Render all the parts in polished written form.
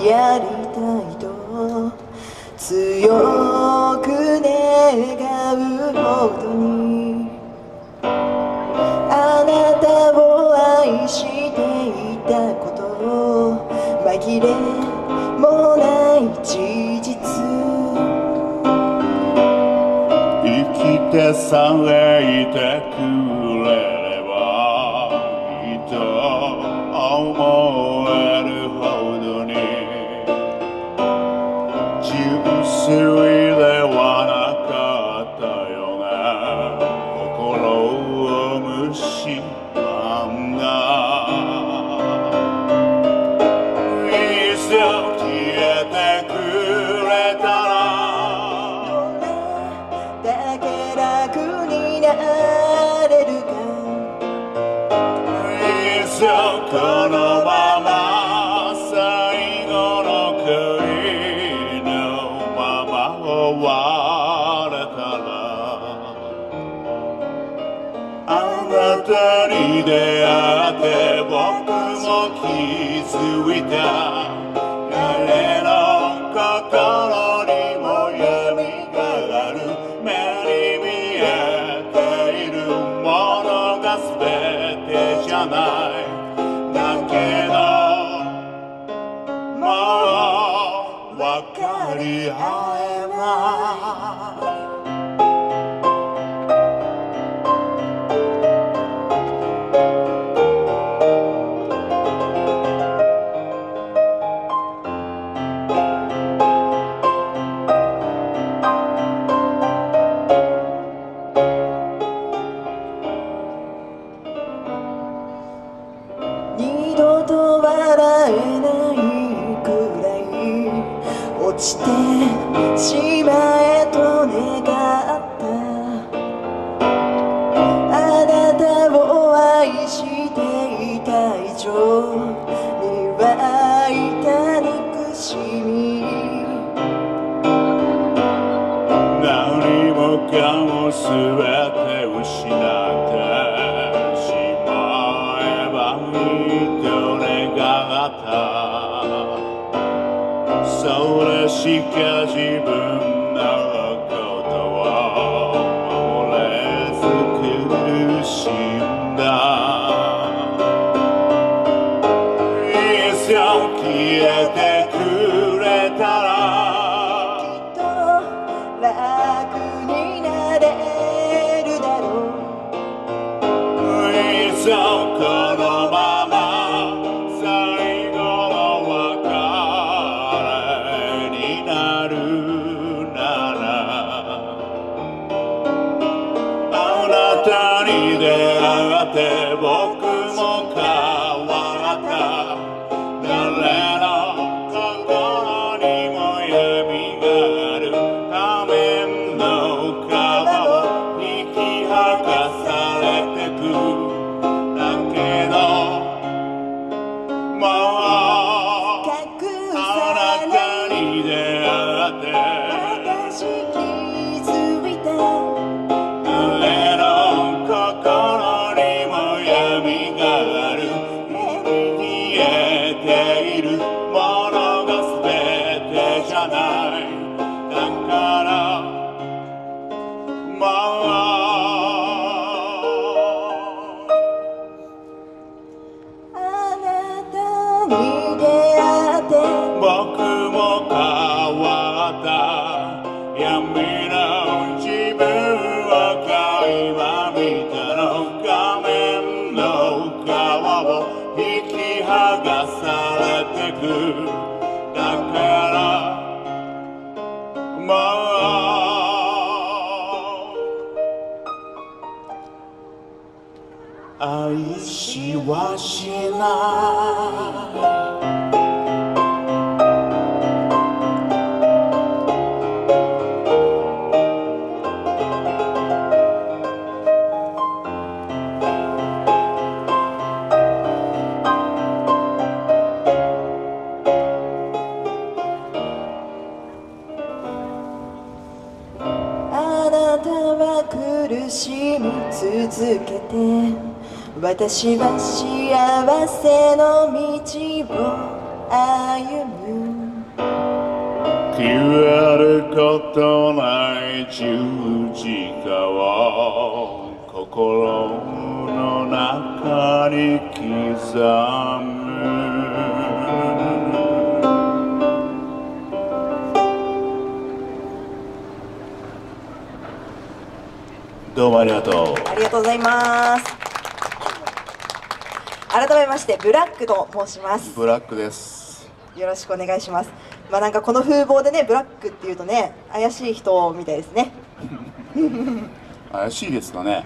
やりたいと強く願うほどにあなたを愛していたこと紛れもない事実生きてさえいてくれればいいと思えるほどに純粋ではなかったよね心を蝕んだいっそ消えてくれたらだけ楽になれるかいっそこのまま最後の恋のまま終われたらあなたに出会って僕も気づいた誰の心にも闇がある目に見えているものが全てじゃないだけどもう分かり合えない二度と笑えないくらい落ちてしまえと願ったあなたを愛していた以上に湧いた憎しみ何もかも全て失ってしまえばいいと願ったそれしか自分のことを守れず苦しんだいっそ消えてくれたら楽になれるだろういっそこのまま最後の別れになるならあなたに出会って僕も変わった誰の心にも闇がある仮面の皮を引き剥がされてくだけどもうあなたに出会って私気づいた誰の心にも闇がある見えているものが全てじゃないだからもうあなたに出会って僕も変わった闇の自分を垣間見たの仮面の皮を引き剥がされてくだからもう愛しはしないあなたは苦しみ続けて私は幸せの道を歩む消えることない十字架を心の中に刻む。どうもありがとう。 ありがとうございます。改めましてブラックと申します。 ブラックです。 よろしくお願いします。なんかこの風貌でね、ブラックっていうとね、怪しい人みたいですね。 怪しいですかね。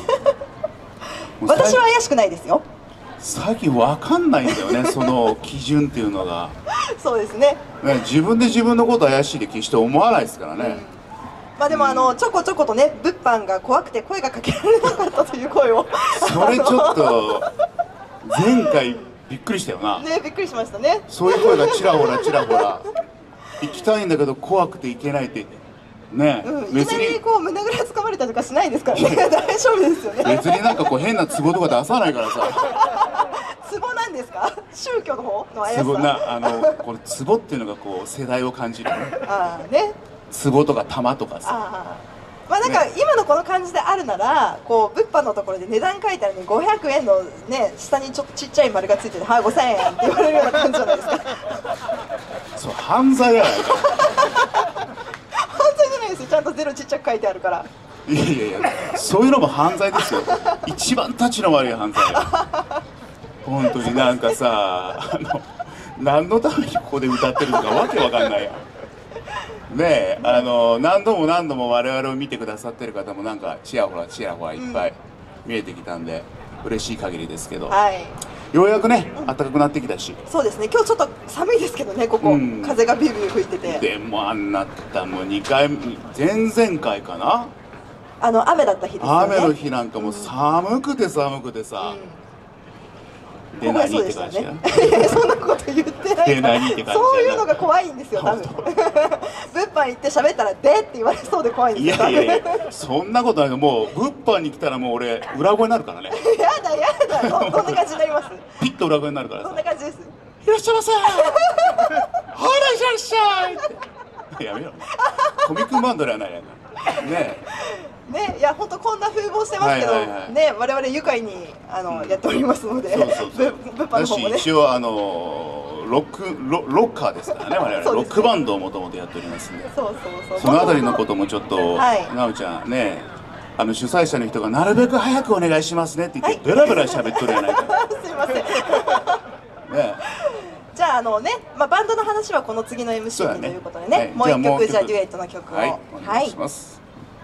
私は怪しくないですよ。 最近わかんないんだよね、その基準っていうのが。 そうですね。 自分で自分のこと怪しいで決して思わないですからね。 でもちょこちょことね、物販が怖くて声がかけられなかったという声を。 それちょっと前回びっくりしたよな。 ね、びっくりしましたね。 そういう声がちらほらちらほら。行きたいんだけど怖くて行けないってね。 いきなりこう胸ぐらつかまれたりとかしないですからね。大丈夫ですよね。 別になんかこう変な壺とか出さないからさ。 壺なんですか？宗教の方の怪しさ。 壺この壺っていうのがこう世代を感じる。 ああね。 壺とか玉とかさ。 なんか今のこの感じであるなら、こう物販のところで値段書いてあるのに500円のね、下にちょっとちっちゃい丸がついてて、はい5000円って言われるような感じじゃないですか。 そう、犯罪やないか。 犯罪じゃないですよ、ちゃんとゼロちっちゃく書いてあるから。 いやいやいや、そういうのも犯罪ですよ。一番たちの悪い犯罪よ。本当になんかさ、何のためにここで歌ってるのかわけわかんないや。ねえ、何度も何度も我々を見てくださってる方もなんかちやほらちやほらいっぱい見えてきたんで、嬉しい限りですけど、ようやくね、暖かくなってきたし。 そうですね、今日ちょっと寒いですけどね、ここ、風がビュービュー吹いてて。 でももう2回、前々回かな、 雨だった日ですよね。 雨の日なんかもう寒くて寒くてさ、で何って感じや。 そんなこと言ってない。 で何って感じや。 そういうのが怖いんですよ、多分。物販行って喋ったら「で」って言われそうで怖いんですよ。 いやいやいや、そんなことないの。もう物販に来たらもう俺裏声になるからね。 やだやだ、こんな感じになります。 ピッと裏声になるからさ。 そんな感じです。 いらっしゃいませ。はい、いらっしゃいらっしゃい。やめろ。コミックバンドではないやな。ねね、いや本当こんな風貌してますけどね、我々愉快にやっておりますので、物販の方もね。 一応ロッカーですからね、我々ロックバンドをもともとやっておりますんで、そのあたりのこともちょっとなおちゃんね、主催者の人がなるべく早くお願いしますねって言ってベラベラ喋っとるやないか。 すいません。ね。じゃあバンドの話はこの次の MC にということでね、もう一曲じゃあデュエットの曲を。 はい、お願いします。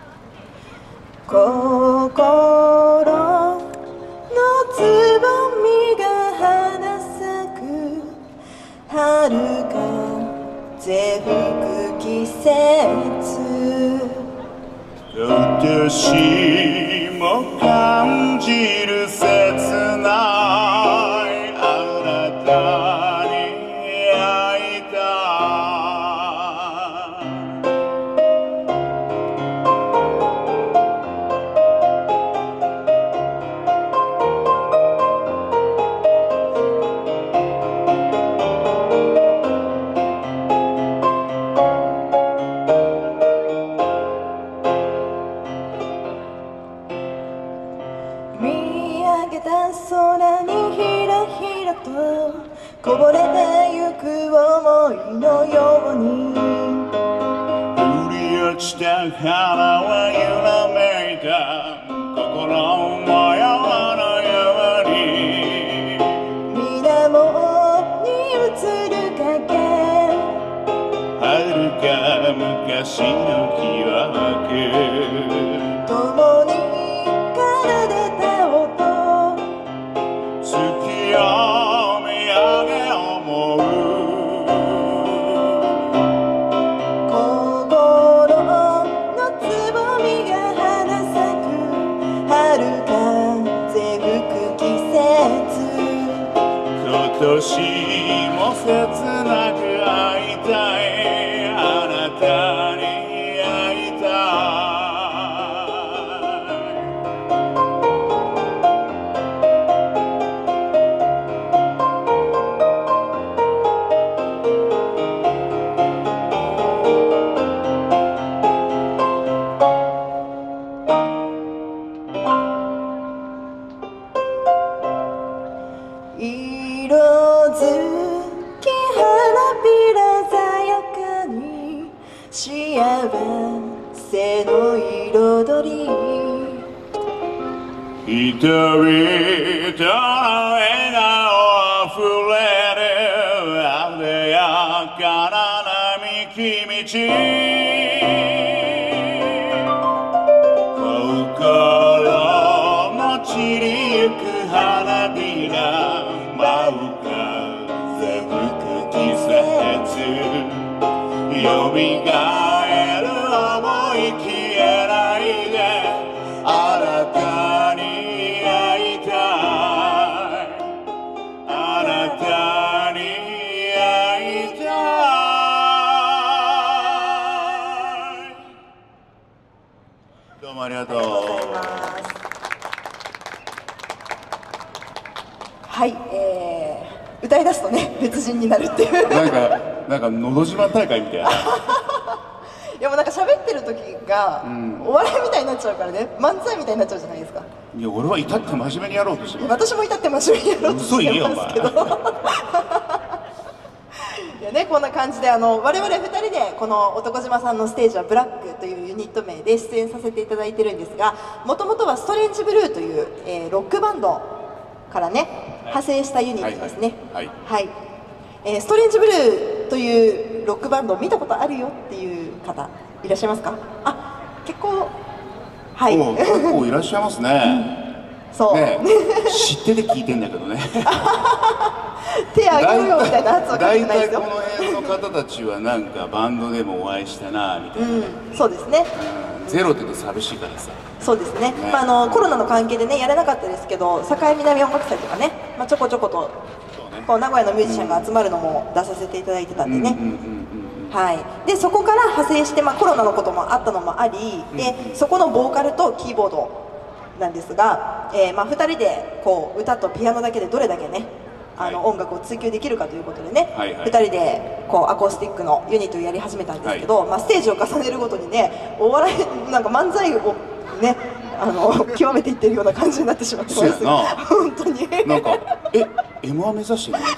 心のつぼみが花咲く春風吹く季節、 私も感じる切ないあなたに会いた空にひらひらとこぼれてゆく想いのように、 降り落ちた花は揺らめいた心模様のように、 水面に映る影、 遥か昔の記憶、 共に奏でた音、 月を見上げ思う、 心のつぼみが花咲く春風吹く季節、 今年も切なく会いたいあなたに会いたい。 り人々の笑顔あふれるあでやかな並木道心の散りゆく花火が舞う風吹く季節よみがえる想い消えないであなたに会いたいあなたに会いたいどうもありがとう。 ありがとうございます。はい、歌い出すとね別人になるっていうなんかのど自慢大会みたいな。 いやもうなんか喋ってる時が、お笑いみたいになっちゃうからね、漫才みたいになっちゃうじゃないですか。 いや俺は至って真面目にやろうとしてる。 私も至って真面目にやろうとしてますけどいやね、こんな感じで我々2人でこの男島さんのステージはブラックというユニット名で出演させていただいてるんですが、もともとはストレンジブルーという、ロックバンドからね派生したユニットですね。 はいストレンジブルーというロックバンドを見たことあるよっていう方いらっしゃいますか？あ、結構はい結構いらっしゃいますね。 そうね、知ってて聞いてんだけどね手あげるよみたいなやつは書いてないですよ。 大体この辺の方たちはなんかバンドでもお会いしたなみたいな、 そうですね、 ゼロって言うと寂しいからさ。 そうですね、コロナの関係でねやれなかったですけど、境南音楽祭とかね、ちょこちょことこう名古屋のミュージシャンが集まるのも出させていただいてたんでね、でそこから派生して、コロナのこともあったのもあり、でそこのボーカルとキーボードなんですが、2人でこう歌とピアノだけでどれだけね音楽を追求できるかということでね、2人でこうアコースティックのユニットをやり始めたんですけど、ステージを重ねるごとにねお笑いなんか漫才をね極めていってるような感じになってしまってます。本当になんかM1 目指してるね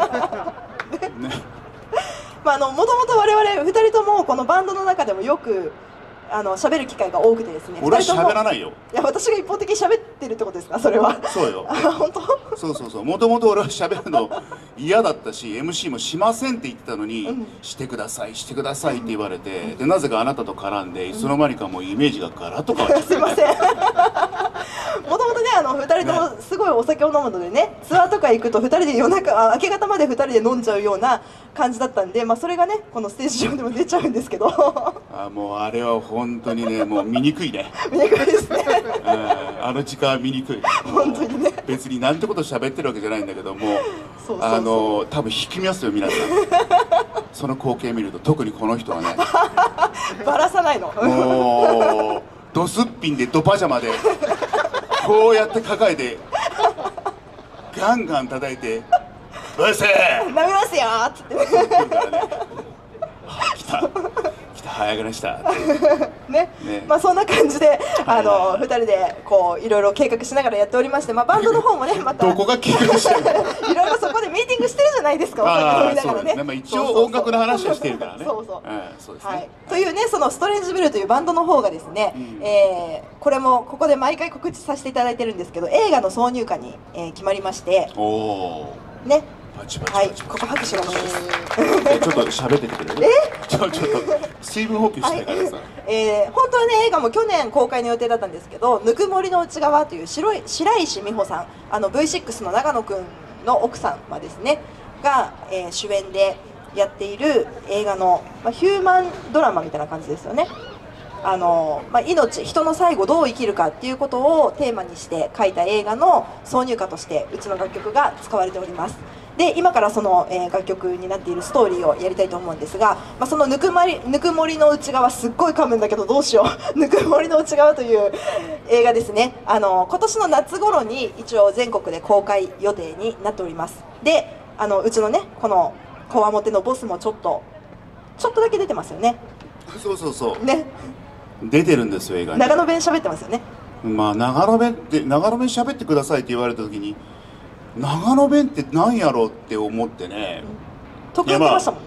もともと我々2人ともこのバンドの中でもよく喋る機会が多くてですね。 俺は喋らないよ。 いや私が一方的に喋ってるってことですか、それは。 そうよ。 本当？ そうもともと俺は喋るの嫌だったし MC もしませんって言ってたのに、してくださいしてくださいって言われて、でなぜかあなたと絡んでいつの間にかもうイメージがガラッと変わっちゃってすいませんもともとね2人ともすごいお酒を飲むのでね、ツアーとか行くと2人で夜中明け方まで2人で飲んじゃうような感じだったんで、それがねこのステージ上でも出ちゃうんですけどもうあれは本当にねもう見にくいね見にくいですねあの時間は見にくい。 本当にね、 別になんてこと喋ってるわけじゃないんだけども、多分引きますよ皆さんその光景見ると。特にこの人はねバラさないのもうドすっぴんでドパジャマでこうやって抱えてガンガン叩いて「うっせえ飲みますよ」っつって来るからね来た早くなしたね、そんな感じで2人でこういろいろ計画しながらやっておりまして、バンドの方もねまたどこが計画してるのいろいろそこでミーティングしてるじゃないですか、お酒飲みながらね。 一応音楽の話をしてるからね。そうですね。 というね、そのストレンジブルーというバンドの方がですね、これもここで毎回告知させていただいてるんですけど、映画の挿入歌に決まりまして、ね、はい、ここ拍手がもうちょっと喋っててくれる？ちょっと水分補給したいからさ。 本当はね映画も去年公開の予定だったんですけど、ぬくもりの内側という白石美帆さん、V6 の長野くんの奥さんはですねが、主演でやっている映画の、ヒューマンドラマみたいな感じですよね。人の最後どう生きるかっていうことをテーマにして書いた映画の挿入歌としてうちの楽曲が使われております。で今からその、楽曲になっているストーリーをやりたいと思うんですが、そのぬくもりの内側、すっごい噛むんだけどどうしようぬくもりの内側という映画ですね。今年の夏頃に一応全国で公開予定になっております。でうちのねこのこわもてのボスもちょっとだけ出てますよね。 そうね、 出てるんですよ映画に。 長野弁喋ってますよね。 長野弁喋ってくださいって言われた時に長野弁って何やろうって思ってね、 得意ってましたもんね。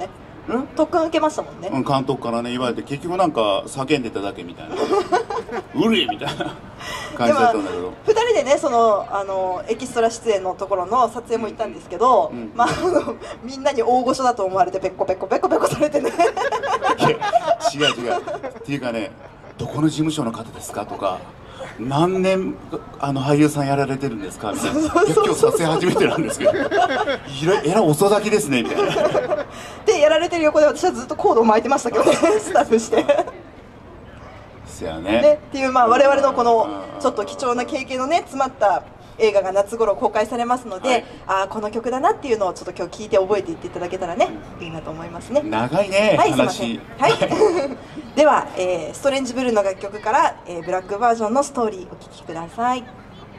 特訓受けましたもんね。 監督からね言われて、結局なんか叫んでただけみたいなうりみたいな感じだったんだけど、 2人でねそのエキストラ出演のところの撮影も行ったんですけど、まあみんなに大御所だと思われてペコペコペコペコされてね違う違うっていうかね、どこの事務所の方ですかとか、何年俳優さんやられてるんですかみたいな、いや今日撮影初めてなんですけどえら遅咲きですねみたいなでやられてる横で私はずっとコードを巻いてましたけどねスタッフしてそやねねっていう、まあ我々のこのちょっと貴重な経験のね詰まった映画が夏頃公開されますので、はい、ああこの曲だなっていうのをちょっと今日聞いて覚えていっていただけたらね、いいなと思いますね。 長いね、 はい、 話。 すいません。はい。では、ストレンジブルーの楽曲から、ブラックバージョンのストーリーお聴きください。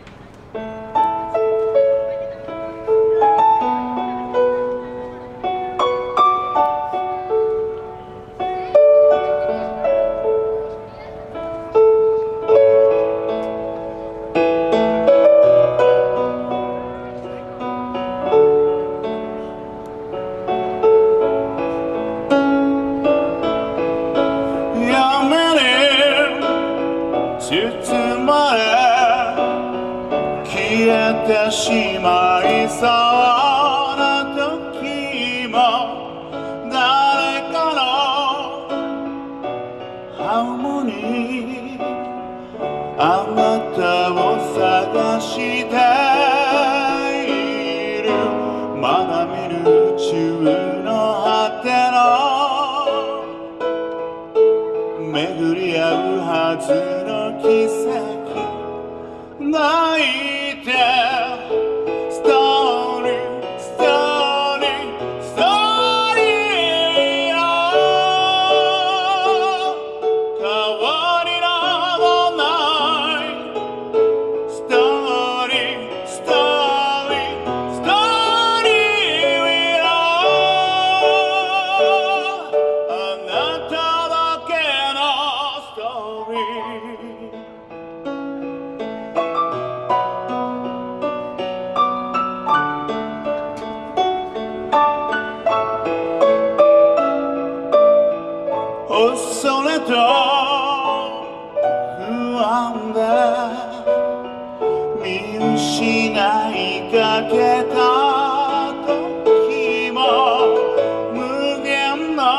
包まれ消えてしまいそうな時も、誰かのハーモニーあなたを探している、まだ見ぬ宇宙の果ての巡り合うはずの奇跡、泣いてストーリーストーリーストーリーの変わりなどないストーリーストーリーストーリーのあなただけのストーリー。恐れと不安で見失いかけた時も、無限の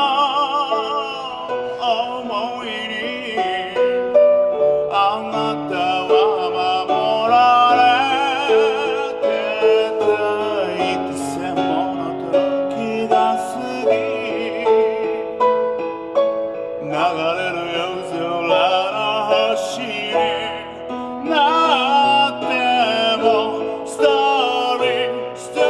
想いにあなたは守られてた、幾千もの時が過ぎ流れる夜空の星になってもストーリースト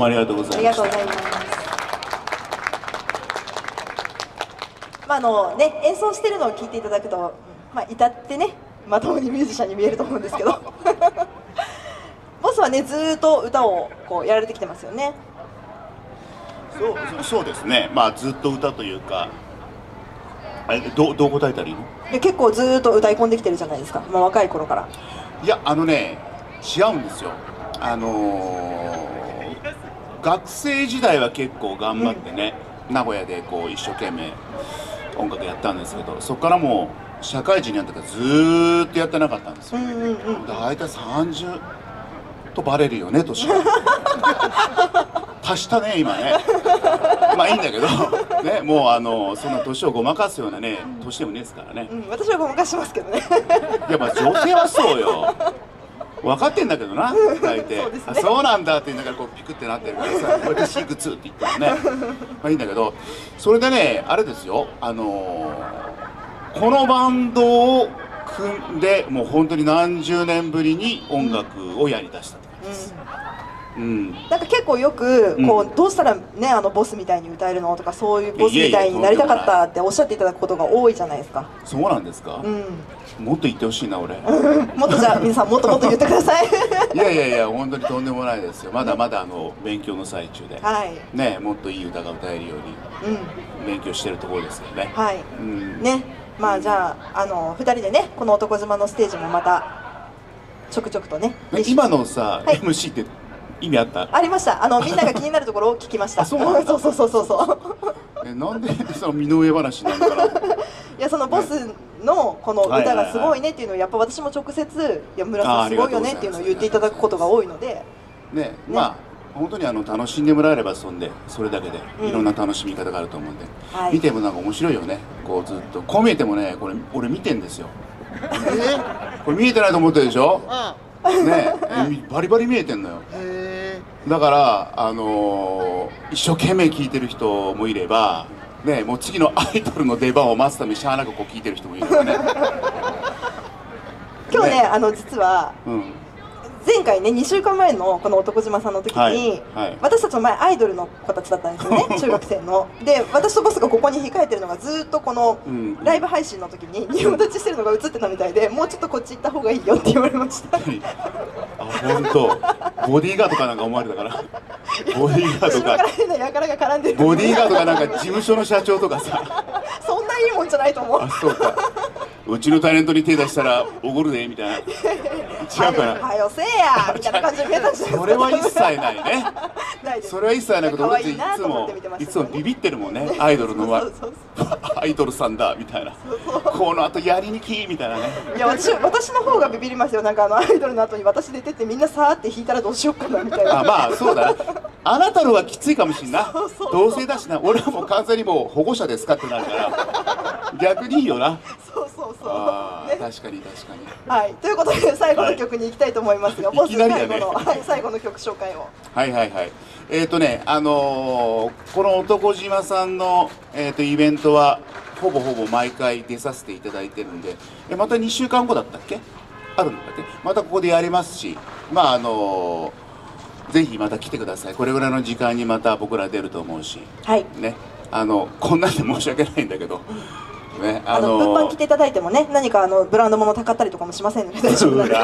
もありがとうございました。 ありがとうございます。まあね、演奏してるのを聞いていただくと、まあ、至ってねまともにミュージシャンに見えると思うんですけどボスはねずーっと歌をこうやられてきてますよね。 そうですね、まあずっと歌というか、どう答えたらいいの？ いや結構ずーっと歌い込んできてるじゃないですか、まあ、若い頃から。 いや違うんですよ。学生時代は結構頑張ってね、名古屋でこう一生懸命音楽やったんですけど、そこからもう社会人になってからずーっとやってなかったんですよ。大体30とバレるよね、年が足したね今ね。まあいいんだけどね、もうそんな年をごまかすようなね年でもねですからね。 私はごまかしますけどねやっぱ女性はそうよ。分かってんだけどな、大体そうですね、 あそうなんだって言いながらこうピクってなってるからさ、私いくつって言ってもねまあいいんだけど、それでねあれですよ、このバンドを組んでもう本当に何十年ぶりに音楽をやりだしたって感じです。 なんか結構よくこう、どうしたらねボスみたいに歌えるのとか、そういうボスみたいになりたかったっておっしゃっていただくことが多いじゃないですか。 そうなんですか？もっと言ってほしいな俺もっとじゃあ皆さんもっともっと言ってくださいいや本当にとんでもないですよ。まだまだ勉強の最中で、ね、もっといい歌が歌えるように勉強してるところですよね。 ね、まあじゃあ2人でねこの男島のステージもまたちょくちょくとね。 今のさ、MC って意味あった？ ありました。みんなが気になるところを聞きました。そうなんでその身の上話なのかな。 いや、そのボスのこの歌がすごいねっていうのをやっぱ私も直接「いや村さんすごいよね」っていうのを言っていただくことが多いのでね、まあ本当に楽しんでもらえればそれだけでいろんな楽しみ方があると思うんで、見てもなんか面白いよね。こうずっとこう見えてもね、これ俺見てんですよ。これ見えてないと思ってるでしょ。ね、バリバリ見えてんのよ。だから一生懸命聴いてる人もいればね、もう次のアイドルの出番を待つためにしゃあなくこう聴いてる人もいるからね今日ね実は、前回ね2週間前のこの男島さんの時に、私たちの前アイドルの子たちだったんですよね中学生の。で私とボスがここに控えてるのがずっとこのライブ配信の時に仁王立ちしてるのが映ってたみたいで、もうちょっとこっち行った方がいいよって言われましたあ、本当。ボディーガードかなんか思われたから。ボディーガードか変な輩が絡んでる。 ボディーガードかなんか事務所の社長とかさそんないいもんじゃないと思う。 あ、そうか。うちのタレントに手出したらおごるでみたいな。違うかな。 はよせえやみたいな感じで見えたんですよ。 それは一切ないね。 ないです。 それは一切ないけど、俺いつもビビってるもんね。アイドルのアイドルさんだみたいな。この後やりにきみたいなね。 いや私の方がビビりますよ。なんかアイドルの後に私出てってみんなさーって弾いたらどうしようかなみたいな。 あ、まあそうだな。あなたのはきついかもしんな。同性だしな。俺はもう完全にもう保護者ですかってなるから逆にいいよな。あ、ね、確かに。 はい、ということで最後の曲に行きたいと思いますが、ボス最後の曲紹介を。この男島さんのイベントはほぼ毎回出させていただいてるんで、また2週間後だったっけ？あるんだっけ？またここでやりますし、まあぜひまた来てください。これぐらいの時間にまた僕ら出ると思うし、ね、こんなんで申し訳ないんだけど。ね、 物販来ていただいてもね、何かブランド物たかったりとかもしませんので大丈夫なんで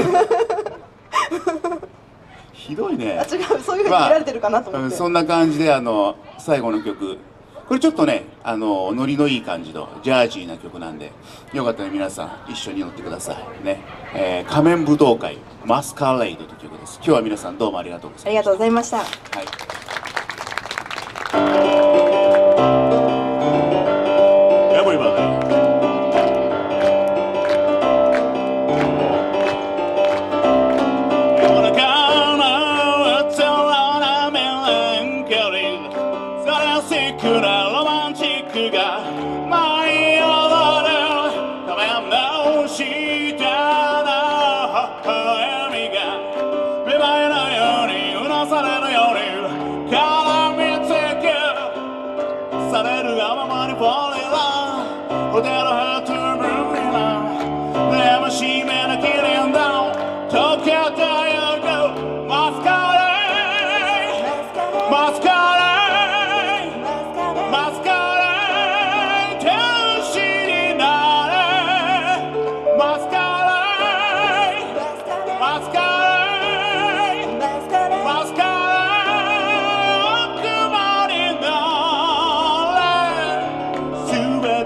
ひどいね。 違う、そういうふうに見られてるかなと思って、 そんな感じで最後の曲、これちょっとねノリのいい感じのジャージーな曲なんで、よかったら皆さん一緒に乗ってくださいね。仮面舞踏会マスカレイドという曲です。今日は皆さんどうもありがとうございました。 ありがとうございました。 Tokyo, there you go, Masquerade.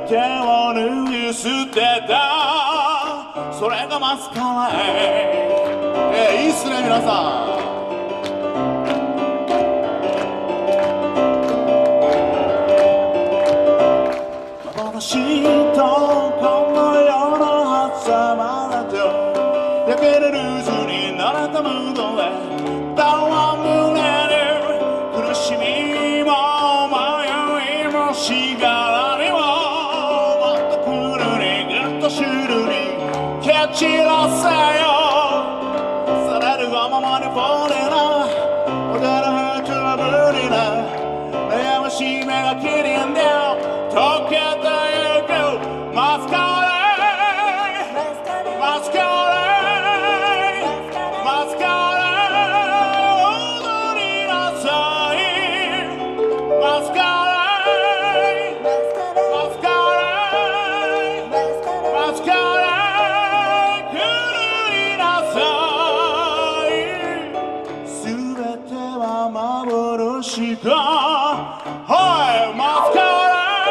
てを脱ぎ捨てた、それがマスカラいいっすね皆さん。幻とこの世の狭間だと焼けるルーズに慣れたムードで戯れる苦しみも迷いもしがらみももっとクールにぐっとシュールに蹴散らせよ、されるがままにフォーリーな踊るトラブリーな悩ましい目がキリンで溶けてゆくマスカラマスカラマスカラ踊りなさい、マスカラマスカラマスカラ狂いなさい、すべては幻だ、はいマスカラ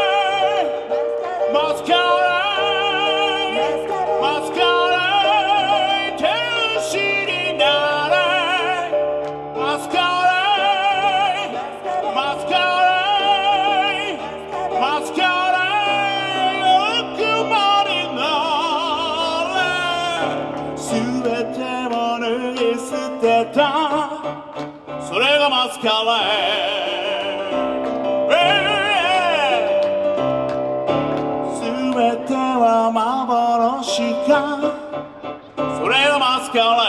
マスカラマスカラ天使になれ、マスカラマスカラマスカラ欲張りなれ、すべてを脱ぎ捨てた、それがマスカラ全ては幻か、それがマスカラ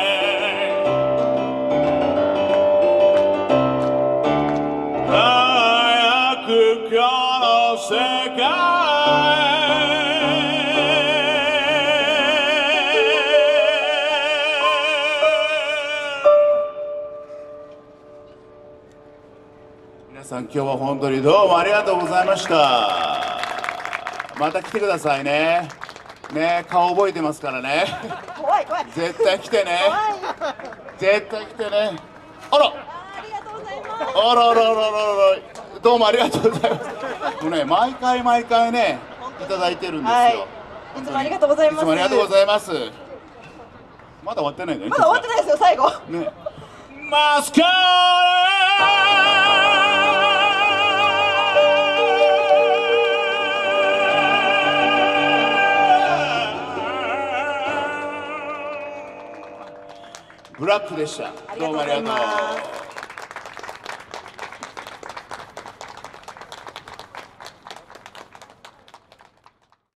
早くこの世界皆さん今日は本当にどうもありがとうございました。また来てくださいね。ね、顔覚えてますからね。 怖い怖い。 絶対来てね。絶対来てね。あら。 ありがとうございます。 あらあらあらあら。どうもありがとうございます。もうね、毎回ね、いただいてるんですよ。 はい。いつもありがとうございます。 いつもありがとうございます。まだ終わってないんだよね。 まだ終わってないですよ、最後。 ね。マスカラブラックでした。どうもありがとう。